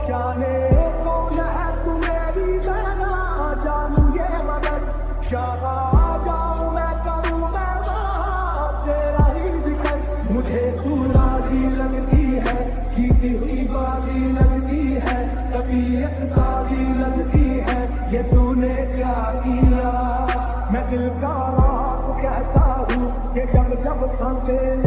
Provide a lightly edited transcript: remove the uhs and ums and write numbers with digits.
जाने कौन है तू मेरी मैं ना जानू ये मगर शाहा जाऊं मैं करूं मैं वहाँ तेरा ही जिक्र। मुझे तू राजी लगती है जीती हुई बाजी लगती है तबीयत ताजी लगती है ये तूने क्या किया। मैं दिल का राज कहता हूँ कि जब जब सांसें